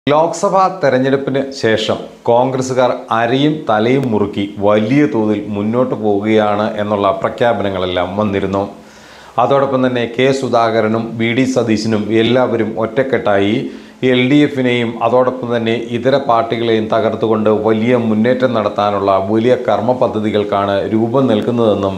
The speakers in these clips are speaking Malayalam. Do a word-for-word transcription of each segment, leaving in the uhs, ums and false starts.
ലോക്സഭാ തെരഞ്ഞെടുപ്പിന് ശേഷം കോൺഗ്രസുകാർ അരയും തലയും മുറുക്കി വലിയ തോതിൽ മുന്നോട്ട് പോവുകയാണ് എന്നുള്ള പ്രഖ്യാപനങ്ങളെല്ലാം വന്നിരുന്നു. അതോടൊപ്പം തന്നെ കെ സുധാകരനും വി ഡി സതീശനും എല്ലാവരും ഒറ്റക്കെട്ടായി എൽ ഡി എഫിനെയും അതോടൊപ്പം തന്നെ ഇതര പാർട്ടികളെയും തകർത്തുകൊണ്ട് വലിയ മുന്നേറ്റം നടത്താനുള്ള വലിയ കർമ്മ പദ്ധതികൾക്കാണ് രൂപം നൽകുന്നതെന്നും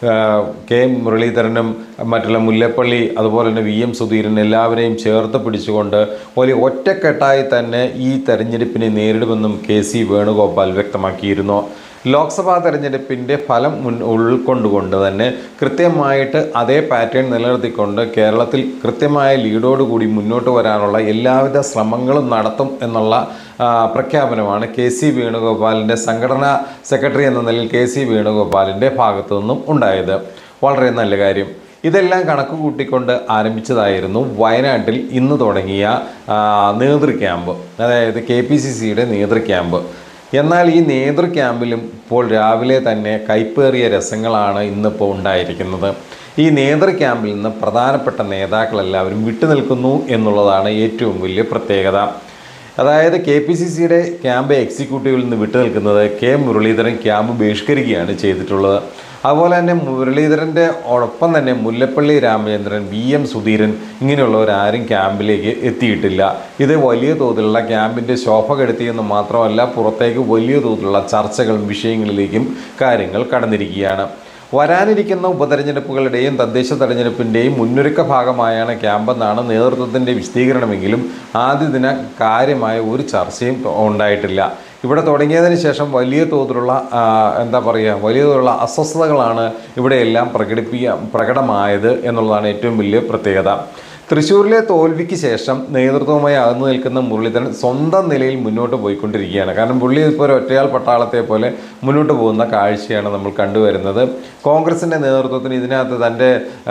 കെ മുരളീധരനും മറ്റുള്ള മുല്ലപ്പള്ളി അതുപോലെ തന്നെ വി എം സുധീരൻ എല്ലാവരെയും ചേർത്ത് പിടിച്ചുകൊണ്ട് വലിയ ഒറ്റക്കെട്ടായി തന്നെ ഈ തെരഞ്ഞെടുപ്പിനെ നേരിടുമെന്നും കെ സി വേണുഗോപാൽ വ്യക്തമാക്കിയിരുന്നു. ലോക്സഭാ തെരഞ്ഞെടുപ്പിൻ്റെ ഫലം മുൻ ഉൾക്കൊണ്ടുകൊണ്ട് തന്നെ കൃത്യമായിട്ട് അതേ പാറ്റേൺ നിലനിർത്തിക്കൊണ്ട് കേരളത്തിൽ കൃത്യമായ ലീഡോടുകൂടി മുന്നോട്ട് വരാനുള്ള എല്ലാവിധ ശ്രമങ്ങളും നടത്തും എന്നുള്ള പ്രഖ്യാപനമാണ് കെ സി വേണുഗോപാലിൻ്റെ സംഘടനാ സെക്രട്ടറി എന്ന നിലയിൽ കെ സി വേണുഗോപാലിൻ്റെ ഭാഗത്തു നിന്നും ഉണ്ടായത്. വളരെ നല്ല കാര്യം. ഇതെല്ലാം കണക്ക് കൂട്ടിക്കൊണ്ട് ആരംഭിച്ചതായിരുന്നു വയനാട്ടിൽ ഇന്ന് തുടങ്ങിയ നേതൃ ക്യാമ്പ്, അതായത് കെ പി സി സിയുടെ നേതൃ ക്യാമ്പ്. എന്നാൽ ഈ നേതൃ ക്യാമ്പിലും ഇപ്പോൾ രാവിലെ തന്നെ കൈപ്പേറിയ രസങ്ങളാണ് ഇന്നിപ്പോൾ ഉണ്ടായിരിക്കുന്നത്. ഈ നേതൃ ക്യാമ്പിൽ നിന്ന് പ്രധാനപ്പെട്ട നേതാക്കളെല്ലാവരും വിട്ടുനിൽക്കുന്നു എന്നുള്ളതാണ് ഏറ്റവും വലിയ പ്രത്യേകത. അതായത് കെ പി സി സിയുടെ ക്യാമ്പ് എക്സിക്യൂട്ടീവിൽ നിന്ന് വിട്ടുനിൽക്കുന്നത് കെ മുരളീധരൻ ക്യാമ്പ് ബഹിഷ്കരിക്കുകയാണ് ചെയ്തിട്ടുള്ളത്. അതുപോലെ തന്നെ മുരളീധരൻ്റെ ഒപ്പം തന്നെ മുല്ലപ്പള്ളി രാമചന്ദ്രൻ, വി എം സുധീരൻ ഇങ്ങനെയുള്ളവരാരും ക്യാമ്പിലേക്ക് എത്തിയിട്ടില്ല. ഇത് വലിയ തോതിലുള്ള ക്യാമ്പിൻ്റെ ശോഭ കെടുത്തിയെന്ന് മാത്രമല്ല, പുറത്തേക്ക് വലിയ തോതിലുള്ള ചർച്ചകളും വിഷയങ്ങളിലേക്കും കാര്യങ്ങൾ കടന്നിരിക്കുകയാണ്. വരാനിരിക്കുന്ന ഉപതെരഞ്ഞെടുപ്പുകളുടെയും തദ്ദേശ തെരഞ്ഞെടുപ്പിൻ്റെയും മുന്നൊരുക്ക ഭാഗമായാണ് ക്യാമ്പെന്നാണ് നേതൃത്വത്തിൻ്റെ വിശദീകരണമെങ്കിലും ആദ്യ ദിന കാര്യമായ ഒരു ചർച്ചയും ഉണ്ടായിട്ടില്ല. ഇവിടെ തുടങ്ങിയതിന് ശേഷം വലിയ തോതിലുള്ള എന്താ പറയുക വലിയ തോതിലുള്ള അസ്വസ്ഥതകളാണ് ഇവിടെയെല്ലാം പ്രകടിപ്പിക്കുക പ്രകടമായത് എന്നുള്ളതാണ് ഏറ്റവും വലിയ പ്രത്യേകത. തൃശ്ശൂരിലെ തോൽവിക്ക് ശേഷം നേതൃത്വവുമായി അകന്നു നിൽക്കുന്ന മുരളീധരൻ സ്വന്തം നിലയിൽ മുന്നോട്ട് പോയിക്കൊണ്ടിരിക്കുകയാണ്. കാരണം പുള്ളി ഇപ്പോൾ ഒരു ഒറ്റയാൾ പട്ടാളത്തെ പോലെ മുന്നോട്ട് പോകുന്ന കാഴ്ചയാണ് നമ്മൾ കണ്ടുവരുന്നത്. കോൺഗ്രസിൻ്റെ നേതൃത്വത്തിന് ഇതിനകത്ത് തൻ്റെ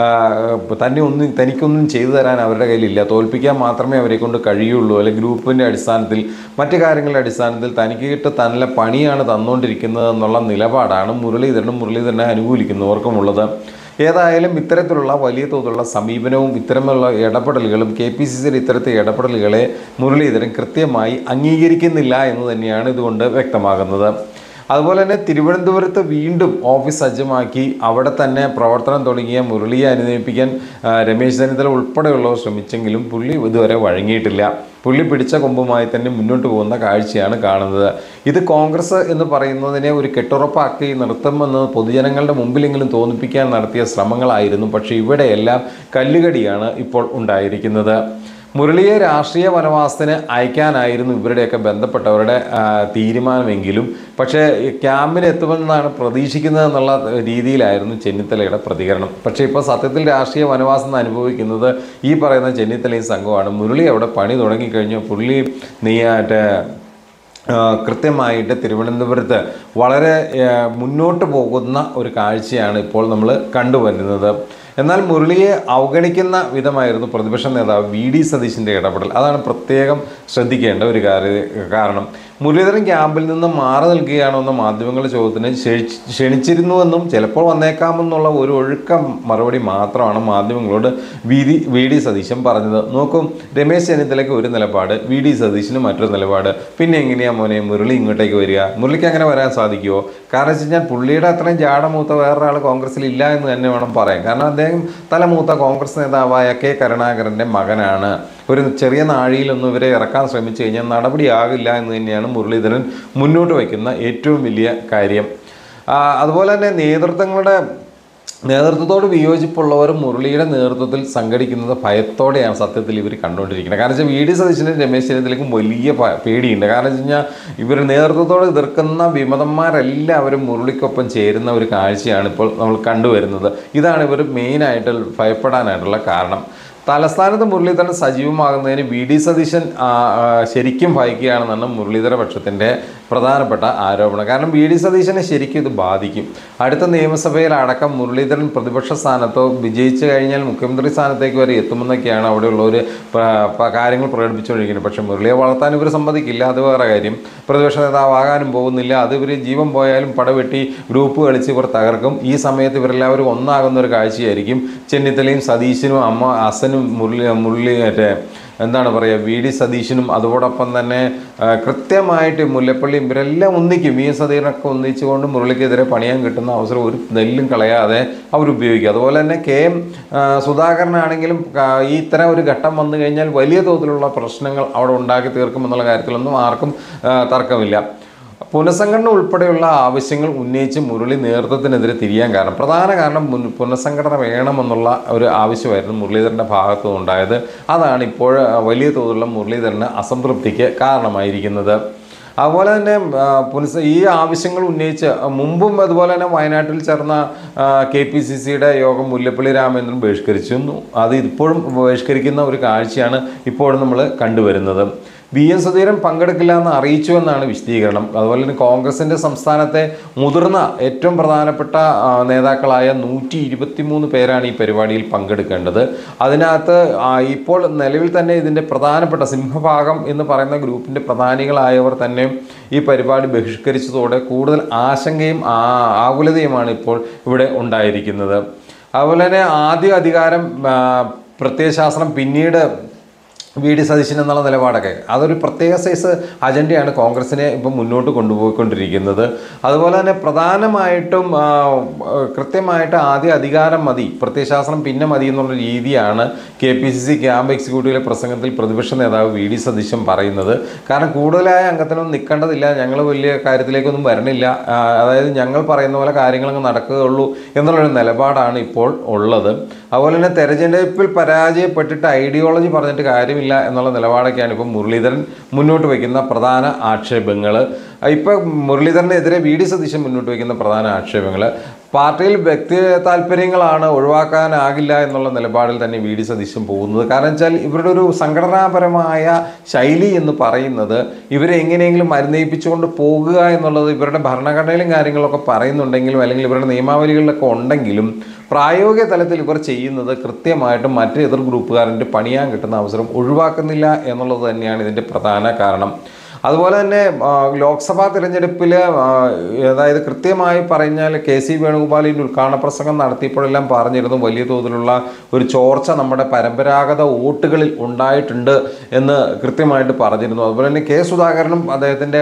തന്നെ ഒന്നും തനിക്കൊന്നും ചെയ്തു തരാൻ അവരുടെ കയ്യിലില്ല, തോൽപ്പിക്കാൻ മാത്രമേ അവരെ കൊണ്ട് കഴിയുള്ളൂ, അല്ലെങ്കിൽ ഗ്രൂപ്പിൻ്റെ അടിസ്ഥാനത്തിൽ മറ്റു കാര്യങ്ങളുടെ അടിസ്ഥാനത്തിൽ തനിക്ക് കിട്ട് നല്ല പണിയാണ് തന്നുകൊണ്ടിരിക്കുന്നത് എന്നുള്ള നിലപാടാണ് മുരളീധരനും മുരളീധരനെ അനുകൂലിക്കുന്നവർക്കുമുള്ളത്. ഏതായാലും ഇത്തരത്തിലുള്ള വലിയ തോതിലുള്ള സമീപനവും ഇത്തരമുള്ള ഇടപെടലുകളും കെ പി സി സിയുടെ ഇത്തരത്തിൽ ഇടപെടലുകളെ മുരളീധരൻ കൃത്യമായി അംഗീകരിക്കുന്നില്ല എന്ന് തന്നെയാണ് ഇതുകൊണ്ട് വ്യക്തമാകുന്നത്. അതുപോലെ തന്നെ തിരുവനന്തപുരത്ത് വീണ്ടും ഓഫീസ് സജ്ജമാക്കി അവിടെ തന്നെ പ്രവർത്തനം തുടങ്ങിയ മുരളിയെ അനുനയിപ്പിക്കാൻ രമേശ് ചെന്നിത്തല ഉൾപ്പെടെയുള്ളവർ ശ്രമിച്ചെങ്കിലും പുള്ളി ഇതുവരെ വഴങ്ങിയിട്ടില്ല. പുള്ളി പിടിച്ച കൊമ്പുമായി തന്നെ മുന്നോട്ട് പോകുന്ന കാഴ്ചയാണ് കാണുന്നത്. ഇത് കോൺഗ്രസ് എന്ന് പറയുന്നതിനെ ഒരു കെട്ടുറപ്പാക്കി നിർത്തുമെന്ന് പൊതുജനങ്ങളുടെ മുമ്പിലെങ്കിലും തോന്നിപ്പിക്കാൻ നടത്തിയ ശ്രമങ്ങളായിരുന്നു. പക്ഷേ ഇവിടെയെല്ലാം കല്ലുകടിയാണ് ഇപ്പോൾ ഉണ്ടായിരിക്കുന്നത്. മുരളിയെ രാഷ്ട്രീയ വനവാസത്തിന് അയക്കാനായിരുന്നു ഇവരുടെയൊക്കെ ബന്ധപ്പെട്ടവരുടെ തീരുമാനമെങ്കിലും പക്ഷേ ക്യാമ്പിന് എത്തുമെന്നാണ് പ്രതീക്ഷിക്കുന്നതെന്നുള്ള രീതിയിലായിരുന്നു ചെന്നിത്തലയുടെ പ്രതികരണം. പക്ഷേ ഇപ്പോൾ സത്യത്തിൽ രാഷ്ട്രീയ വനവാസം അനുഭവിക്കുന്നത് ഈ പറയുന്ന ചെന്നിത്തലയും സംഘമാണ്. മുരളി അവിടെ പണി തുടങ്ങിക്കഴിഞ്ഞു. പുള്ളി നീയായിട്ട് കൃത്യമായിട്ട് തിരുവനന്തപുരത്ത് വളരെ മുന്നോട്ട് പോകുന്ന ഒരു കാഴ്ചയാണ് ഇപ്പോൾ നമ്മൾ കണ്ടുവരുന്നത്. എന്നാൽ മുരളിയെ അവഗണിക്കുന്ന വിധമായിരുന്നു പ്രതിപക്ഷ നേതാവ് വി ഡി സതീശൻ്റെ ഇടപെടൽ. അതാണ് പ്രത്യേകം ശ്രദ്ധിക്കേണ്ട ഒരു കാര്യ കാരണം മുരളീധരൻ ക്യാമ്പിൽ നിന്ന് മാറി നിൽക്കുകയാണോ എന്ന മാധ്യമങ്ങളുടെ ചോദ്യത്തിന് ക്ഷണിച്ചിരുന്നുവെന്നും ചിലപ്പോൾ വന്നേക്കാമെന്നുള്ള ഒരു ഒഴുക്കം മറുപടി മാത്രമാണ് മാധ്യമങ്ങളോട് V D V D Satheesan പറഞ്ഞത്. നോക്കും, രമേശ് ചെന്നിത്തലയ്ക്ക് ഒരു നിലപാട്, വി ഡി സതീശന് മറ്റൊരു നിലപാട്. പിന്നെ എങ്ങനെയാണ് മോനെ മുരളി ഇങ്ങോട്ടേക്ക് വരിക? മുരളിക്ക് അങ്ങനെ വരാൻ സാധിക്കുമോ? കാരണം വെച്ച് കഴിഞ്ഞാൽ പുള്ളിയുടെ അത്രയും ജാടമൂത്ത വേറൊരാൾ കോൺഗ്രസിൽ ഇല്ല എന്ന് തന്നെ വേണം പറയാൻ. കാരണം അദ്ദേഹം തലമൂത്ത കോൺഗ്രസ് നേതാവായ കെ കരുണാകരൻ്റെ മകനാണ്. ഒരു ചെറിയ നാഴിയിലൊന്നും ഇവരെ ഇറക്കാൻ ശ്രമിച്ചു കഴിഞ്ഞാൽ നടപടിയാകില്ല എന്ന് തന്നെയാണ് മുരളീധരൻ മുന്നോട്ട് വയ്ക്കുന്ന ഏറ്റവും വലിയ കാര്യം. അതുപോലെ തന്നെ നേതൃത്വങ്ങളുടെ നേതൃത്വത്തോട് വിയോജിപ്പുള്ളവർ മുരളിയുടെ നേതൃത്വത്തിൽ സംഘടിക്കുന്നത് ഭയത്തോടെയാണ് സത്യത്തിൽ ഇവർ കണ്ടുകൊണ്ടിരിക്കുന്നത്. കാരണം വെച്ചാൽ വി ഡി സതീശനും രമേശ് ചെന്നിത്തലയ്ക്കും വലിയ പേടിയുണ്ട്. കാരണം വെച്ച് കഴിഞ്ഞാൽ ഇവർ നേതൃത്വത്തോട് എതിർക്കുന്ന വിമതന്മാരെല്ലാവരും മുരളിക്കൊപ്പം ചേരുന്ന ഒരു കാഴ്ചയാണ് ഇപ്പോൾ നമ്മൾ കണ്ടുവരുന്നത്. ഇതാണ് ഇവർ മെയിനായിട്ട് ഭയപ്പെടാനായിട്ടുള്ള കാരണം. തലസ്ഥാനത്ത് മുരളീധരൻ സജീവമാകുന്നതിന് വി ഡി സതീശൻ ശരിക്കും ഭയക്കുകയാണെന്നാണ് മുരളീധര പക്ഷത്തിൻ്റെ പ്രധാനപ്പെട്ട ആരോപണം. കാരണം വി ഡി സതീശനെ ശരിക്കും ഇത് ബാധിക്കും. അടുത്ത നിയമസഭയിൽ അടക്കം മുരളീധരൻ പ്രതിപക്ഷ സ്ഥാനത്തോ വിജയിച്ചു കഴിഞ്ഞാൽ മുഖ്യമന്ത്രി സ്ഥാനത്തേക്ക് വരെ എത്തുമെന്നൊക്കെയാണ് അവിടെയുള്ളവർ കാര്യങ്ങൾ പ്രകടിപ്പിച്ചുകൊണ്ടിരിക്കുന്നത്. പക്ഷേ മുരളിയെ വളർത്താൻ ഇവർ സമ്മതിക്കില്ല, അത് വേറെ കാര്യം. പ്രതിപക്ഷ നേതാവാകാനും പോകുന്നില്ല. അത് ഇവർ ജീവൻ പോയാലും പടവെട്ടി ഗ്രൂപ്പ് കളിച്ച് ഇവർ തകർക്കും. ഈ സമയത്ത് ഇവരെല്ലാവരും ഒന്നാകുന്ന ഒരു കാഴ്ചയായിരിക്കും. ചെന്നിത്തലയും സതീശനും അമ്മ അസനും മുരളി മുരളി മറ്റേ എന്താണ് പറയുക, വി ഡി സതീശനും അതോടൊപ്പം തന്നെ കൃത്യമായിട്ട് മുല്ലപ്പള്ളി ഇവരെല്ലാം ഒന്നിക്കും, വി എസ് സതീശനൊക്കെ ഒന്നിച്ചുകൊണ്ട് മുരളിക്കെതിരെ പണിയാൻ കിട്ടുന്ന അവസരം ഒരു നെല്ലും കളയാതെ അവരുപയോഗിക്കും. അതുപോലെ തന്നെ കെ എം സുധാകരനാണെങ്കിലും ഈ ഇത്തരം ഒരു ഘട്ടം വന്നു കഴിഞ്ഞാൽ വലിയ തോതിലുള്ള പ്രശ്നങ്ങൾ അവിടെ ഉണ്ടാക്കി തീർക്കുമെന്നുള്ള കാര്യത്തിലൊന്നും ആർക്കും തർക്കമില്ല. പുനഃസംഘടന ഉൾപ്പെടെയുള്ള ആവശ്യങ്ങൾ ഉന്നയിച്ച് മുരളി നേതൃത്വത്തിനെതിരെ തിരിയാൻ കാരണം പ്രധാന കാരണം മുൻ പുനഃസംഘടന വേണമെന്നുള്ള ഒരു ആവശ്യമായിരുന്നു മുരളീധരൻ്റെ ഭാഗത്തു നിന്നുണ്ടായത്. അതാണ് ഇപ്പോൾ വലിയ തോതിലുള്ള മുരളീധരന് അസംതൃപ്തിക്ക് കാരണമായിരിക്കുന്നത്. അതുപോലെ തന്നെ പുനഃ ഈ ആവശ്യങ്ങൾ ഉന്നയിച്ച് മുമ്പും അതുപോലെ തന്നെ വയനാട്ടിൽ ചേർന്ന കെ പി സി സിയുടെ യോഗം മുല്ലപ്പള്ളി രാമചന്ദ്രൻ ബഹിഷ്കരിച്ചിരുന്നു. അത് ഇപ്പോഴും ബഹിഷ്കരിക്കുന്ന ഒരു കാഴ്ചയാണ് ഇപ്പോഴും നമ്മൾ കണ്ടുവരുന്നത്. വി എം സുധീരൻ പങ്കെടുക്കില്ല എന്ന് അറിയിച്ചു എന്നാണ് വിശദീകരണം. അതുപോലെ തന്നെ കോൺഗ്രസിൻ്റെ സംസ്ഥാനത്തെ മുതിർന്ന ഏറ്റവും പ്രധാനപ്പെട്ട നേതാക്കളായ നൂറ്റി ഇരുപത്തി മൂന്ന് പേരാണ് ഈ പരിപാടിയിൽ പങ്കെടുക്കേണ്ടത്. അതിനകത്ത് ഇപ്പോൾ നിലവിൽ തന്നെ ഇതിൻ്റെ പ്രധാനപ്പെട്ട സിംഹഭാഗം എന്ന് പറയുന്ന ഗ്രൂപ്പിൻ്റെ പ്രധാനികളായവർ തന്നെ ഈ പരിപാടി ബഹിഷ്കരിച്ചതോടെ കൂടുതൽ ആശങ്കയും ആകുലതയുമാണ് ഇപ്പോൾ ഇവിടെ ഉണ്ടായിരിക്കുന്നത്. അതുപോലെ തന്നെ ആദ്യ അധികാരം പ്രത്യയശാസ്ത്രം പിന്നീട് വി ഡി സതീശൻ എന്നുള്ള നിലപാടൊക്കെ അതൊരു പ്രത്യേക സൈസ് അജണ്ടയാണ് കോൺഗ്രസിനെ ഇപ്പം മുന്നോട്ട് കൊണ്ടുപോയിക്കൊണ്ടിരിക്കുന്നത്. അതുപോലെ തന്നെ പ്രധാനമായിട്ടും കൃത്യമായിട്ട് ആദ്യ അധികാരം മതി, പ്രത്യയശാസ്ത്രം പിന്നെ മതി എന്നുള്ള രീതിയാണ് K P C C camp എക്സിക്യൂട്ടീവിലെ പ്രസംഗത്തിൽ പ്രതിപക്ഷ നേതാവ് വി ഡി സതീശൻ പറയുന്നത്. കാരണം കൂടുതലായ അംഗത്തിനൊന്നും നിൽക്കേണ്ടതില്ല, ഞങ്ങൾ വലിയ കാര്യത്തിലേക്കൊന്നും വരണില്ല, അതായത് ഞങ്ങൾ പറയുന്ന പോലെ കാര്യങ്ങളങ്ങ് നടക്കുകയുള്ളൂ എന്നുള്ളൊരു നിലപാടാണ് ഇപ്പോൾ ഉള്ളത്. അതുപോലെ തന്നെ തെരഞ്ഞെടുപ്പിൽ പരാജയപ്പെട്ടിട്ട് ഐഡിയോളജി പറഞ്ഞിട്ട് കാര്യമില്ല എന്നുള്ള നിലപാടൊക്കെയാണ് ഇപ്പോൾ മുരളീധരൻ മുന്നോട്ട് വയ്ക്കുന്ന പ്രധാന ആക്ഷേപങ്ങൾ. ഇപ്പോൾ മുരളീധരനെതിരെ വി ഡി സതീശൻ മുന്നോട്ട് വയ്ക്കുന്ന പ്രധാന ആക്ഷേപങ്ങൾ പാർട്ടിയിൽ വ്യക്തി താല്പര്യങ്ങളാണ്, ഒഴിവാക്കാനാകില്ല എന്നുള്ള നിലപാടിൽ തന്നെ വി ഡി സതീശൻ പോകുന്നത്. കാരണം വെച്ചാൽ ഇവരുടെ ഒരു സംഘടനാപരമായ ശൈലി എന്ന് പറയുന്നത് ഇവരെ എങ്ങനെയെങ്കിലും മരുന്നയിപ്പിച്ചുകൊണ്ട് പോകുക എന്നുള്ളത് ഇവരുടെ ഭരണഘടനയിലും കാര്യങ്ങളൊക്കെ പറയുന്നുണ്ടെങ്കിലും അല്ലെങ്കിൽ ഇവരുടെ നിയമാവലികളിലൊക്കെ ഉണ്ടെങ്കിലും പ്രായോഗിക തലത്തിൽ ഇവർ ചെയ്യുന്നത് കൃത്യമായിട്ടും മറ്റ് എതിർ ഗ്രൂപ്പുകാരൻ്റെ പണിയാൻ കിട്ടുന്ന അവസരം ഒഴിവാക്കുന്നില്ല എന്നുള്ളത് തന്നെയാണ് ഇതിൻ്റെ പ്രധാന കാരണം. അതുപോലെ തന്നെ ലോക്സഭാ തിരഞ്ഞെടുപ്പിൽ അതായത് കൃത്യമായി പറഞ്ഞാൽ കെ സി വേണുഗോപാലിൻ്റെ ഉദ്ഘാടന പ്രസംഗം നടത്തിയപ്പോഴെല്ലാം പറഞ്ഞിരുന്നു വലിയ തോതിലുള്ള ഒരു ചോർച്ച നമ്മുടെ പരമ്പരാഗത വോട്ടുകളിൽ ഉണ്ടായിട്ടുണ്ട് എന്ന് കൃത്യമായിട്ട് പറഞ്ഞിരുന്നു. അതുപോലെ തന്നെ കെ സുധാകരനും അദ്ദേഹത്തിൻ്റെ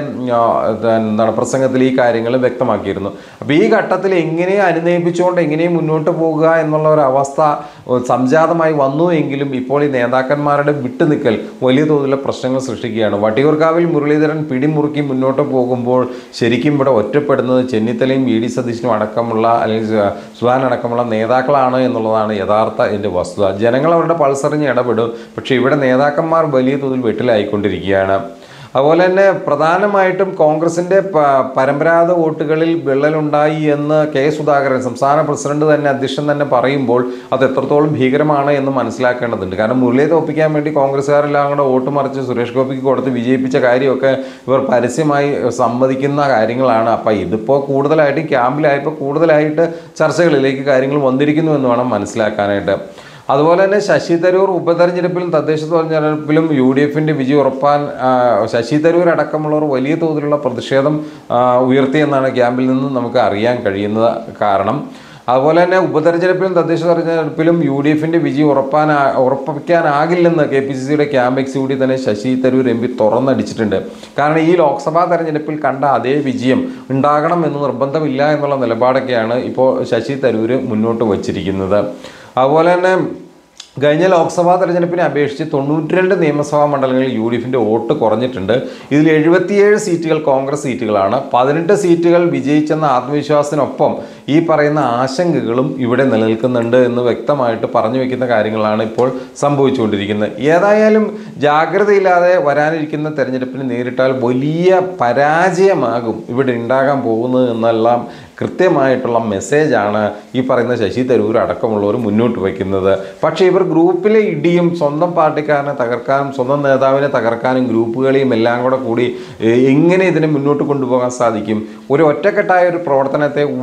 എന്താണ് പ്രസംഗത്തിൽ ഈ കാര്യങ്ങൾ വ്യക്തമാക്കിയിരുന്നു. അപ്പോൾ ഈ ഘട്ടത്തിൽ എങ്ങനെയും അനുനയിപ്പിച്ചുകൊണ്ട് എങ്ങനെയും മുന്നോട്ട് പോകുക എന്നുള്ള ഒരു അവസ്ഥ സംജാതമായി വന്നു എങ്കിലും ഇപ്പോൾ ഈ നേതാക്കന്മാരുടെ വിട്ടുനിൽക്കൽ വലിയ തോതിലുള്ള പ്രശ്നങ്ങൾ സൃഷ്ടിക്കുകയാണ്. വട്ടിയൂർക്കാവിൽ മുരളീധരൻ പിടിമുറുക്കി മുന്നോട്ട് പോകുമ്പോൾ ശരിക്കും ഇവിടെ ഒറ്റപ്പെടുന്നത് ചെന്നിത്തലയും വി ഡി സതീശനും അടക്കമുള്ള അല്ലെങ്കിൽ സുധാകരൻ അടക്കമുള്ള നേതാക്കളാണ് എന്നുള്ളതാണ് യഥാർത്ഥ എൻ്റെ വസ്തുത. ജനങ്ങൾ അവരുടെ പൾസറിഞ്ഞ് ഇടപെടും, പക്ഷേ ഇവിടെ നേതാക്കന്മാർ വലിയ തോതിൽ വെട്ടിലായിക്കൊണ്ടിരിക്കുകയാണ്. അതുപോലെ തന്നെ പ്രധാനമായിട്ടും കോൺഗ്രസിൻ്റെ പരമ്പരാഗത വോട്ടുകളിൽ വിള്ളലുണ്ടായി എന്ന് കെ സുധാകരൻ സംസ്ഥാന പ്രസിഡന്റ് തന്നെ അധ്യക്ഷൻ തന്നെ പറയുമ്പോൾ അത് എത്രത്തോളം ഭീകരമാണ് എന്ന് മനസ്സിലാക്കേണ്ടതുണ്ട്. കാരണം മുരളിയെ തോപ്പിക്കാൻ വേണ്ടി കോൺഗ്രസ്സുകാരെല്ലാം കൂടെ വോട്ട് മറിച്ച് സുരേഷ് ഗോപിക്ക് കൊടുത്ത് വിജയിപ്പിച്ച കാര്യമൊക്കെ ഇവർ പരസ്യമായി സമ്മതിക്കുന്ന കാര്യങ്ങളാണ്. അപ്പം ഇതിപ്പോൾ കൂടുതലായിട്ട് ക്യാമ്പിലായപ്പോൾ കൂടുതലായിട്ട് ചർച്ചകളിലേക്ക് കാര്യങ്ങൾ വന്നിരിക്കുന്നു എന്ന് വേണം മനസ്സിലാക്കാനായിട്ട്. അതുപോലെ തന്നെ ശശി തരൂർ ഉപതെരഞ്ഞെടുപ്പിലും തദ്ദേശ തെരഞ്ഞെടുപ്പിലും യു ഡി എഫിൻ്റെ വിജയം ഉറപ്പാൻ ശശി തരൂർ അടക്കമുള്ളവർ വലിയ തോതിലുള്ള പ്രതിഷേധം ഉയർത്തിയെന്നാണ് ക്യാമ്പിൽ നിന്ന് നമുക്ക് അറിയാൻ കഴിയുന്നത്. കാരണം അതുപോലെ തന്നെ ഉപതെരഞ്ഞെടുപ്പിലും തദ്ദേശ തെരഞ്ഞെടുപ്പിലും യു ഡി എഫിൻ്റെ വിജയം ഉറപ്പാൻ ഉറപ്പിക്കാനാകില്ലെന്ന് കെ പി സി സിയുടെ ക്യാമ്പ് എക്സിക്യൂട്ടീവ് തന്നെ ശശി തരൂർ എം പി തുറന്നടിച്ചിട്ടുണ്ട്. കാരണം ഈ ലോക്സഭാ തെരഞ്ഞെടുപ്പിൽ കണ്ട അതേ വിജയം ഉണ്ടാകണം എന്ന് നിർബന്ധമില്ല എന്നുള്ള നിലപാടൊക്കെയാണ് ഇപ്പോൾ ശശി തരൂർ മുന്നോട്ട് വച്ചിരിക്കുന്നത്. അതുപോലെ തന്നെ കഴിഞ്ഞ ലോക്സഭാ തെരഞ്ഞെടുപ്പിനെ അപേക്ഷിച്ച് തൊണ്ണൂറ്റി രണ്ട് നിയമസഭാ മണ്ഡലങ്ങളിൽ യു ഡി എഫിൻ്റെ വോട്ട് കുറഞ്ഞിട്ടുണ്ട്. ഇതിൽ എഴുപത്തിയേഴ് സീറ്റുകൾ കോൺഗ്രസ് സീറ്റുകളാണ്. പതിനെട്ട് സീറ്റുകൾ വിജയിച്ചെന്ന ആത്മവിശ്വാസത്തിനൊപ്പം ഈ പറയുന്ന ആശങ്കകളും ഇവിടെ നിലനിൽക്കുന്നുണ്ട് എന്ന് വ്യക്തമായിട്ട് പറഞ്ഞു വയ്ക്കുന്ന കാര്യങ്ങളാണ് ഇപ്പോൾ സംഭവിച്ചുകൊണ്ടിരിക്കുന്നത്. ഏതായാലും ജാഗ്രതയില്ലാതെ വരാനിരിക്കുന്ന തെരഞ്ഞെടുപ്പിന് നേരിട്ടാൽ വലിയ പരാജയമാകും ഇവിടെ ഉണ്ടാകാൻ പോകുന്നത് എന്നെല്ലാം കൃത്യമായിട്ടുള്ള മെസ്സേജാണ് ഈ പറയുന്ന ശശി തരൂർ അടക്കമുള്ളവർ മുന്നോട്ട് വയ്ക്കുന്നത്. പക്ഷേ ഇവർ ഗ്രൂപ്പിലെ ഇടിയും സ്വന്തം പാർട്ടിക്കാരനെ തകർക്കാനും സ്വന്തം നേതാവിനെ തകർക്കാനും ഗ്രൂപ്പുകളെയും എല്ലാം കൂടെ കൂടി എങ്ങനെ ഇതിനെ മുന്നോട്ട് കൊണ്ടുപോകാൻ സാധിക്കും? ഒരു ഒറ്റക്കെട്ടായ ഒരു പ്രവർത്തനത്തെ ഒരിക്കലും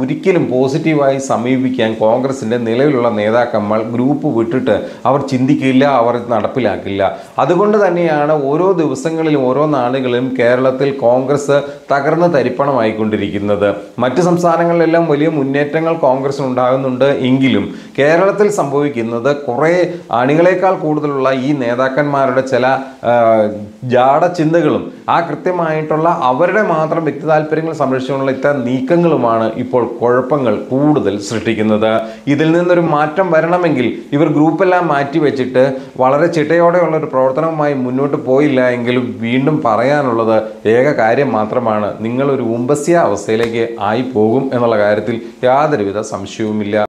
പോസിറ്റീവായി സമീപിക്കാൻ കോൺഗ്രസിൻ്റെ നിലവിലുള്ള നേതാക്കന്മാർ ഗ്രൂപ്പ് വിട്ടിട്ട് അവർ ചിന്തിക്കില്ല, അവർ നടപ്പിലാക്കില്ല. അതുകൊണ്ട് തന്നെയാണ് ഓരോ ദിവസങ്ങളിലും ഓരോ നാളുകളിലും കേരളത്തിൽ കോൺഗ്രസ് തകർന്ന് തരിപ്പണമായിക്കൊണ്ടിരിക്കുന്നത്. മറ്റ് സംസ്ഥാനങ്ങളിലെല്ലാം വലിയ മുന്നേറ്റങ്ങൾ കോൺഗ്രസിന് ഉണ്ടാകുന്നുണ്ട് എങ്കിലും കേരളത്തിൽ സംഭവിക്കുന്നത് കുറേ അണികളേക്കാൾ കൂടുതലുള്ള ഈ നേതാക്കന്മാരുടെ ചില ജാടചിന്തകളും ആ കൃത്യമായിട്ടുള്ള അവരുടെ മാത്രം വ്യക്തി താല്പര്യങ്ങൾ സംരക്ഷിച്ചുകൊണ്ടുള്ള ഇത്തരം നീക്കങ്ങളുമാണ് ഇപ്പോൾ കുഴപ്പങ്ങൾ കൂടുതൽ സൃഷ്ടിക്കുന്നത്. ഇതിൽ നിന്നൊരു മാറ്റം വരണമെങ്കിൽ ഇവർ ഗ്രൂപ്പെല്ലാം മാറ്റി വെച്ചിട്ട് വളരെ ചിട്ടയോടെയുള്ള ഒരു പ്രവർത്തനവുമായി മുന്നോട്ട് പോയില്ല എങ്കിലും വീണ്ടും പറയാനുള്ളത് ഏക കാര്യം മാത്രമാണ്, നിങ്ങളൊരു ഉമ്പസ്യ അവസ്ഥയിലേക്ക് ആയി പോകും എന്നുള്ള കാര്യത്തിൽ യാതൊരുവിധ സംശയവുമില്ല.